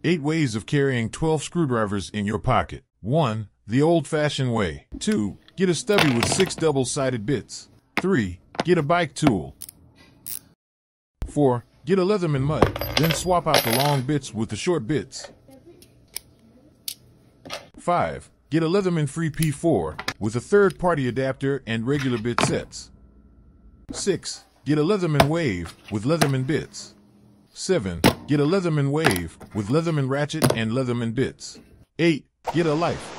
8 ways of carrying 12 screwdrivers in your pocket. 1. The old-fashioned way. 2. Get a stubby with 6 double-sided bits. 3. Get a bike tool. 4. Get a Leatherman mud, then swap out the long bits with the short bits. 5. Get a Leatherman free P4 with a third-party adapter and regular bit sets. 6. Get a Leatherman wave with Leatherman bits. 7. Get a Leatherman wave with Leatherman ratchet and Leatherman bits. 8. Get a life.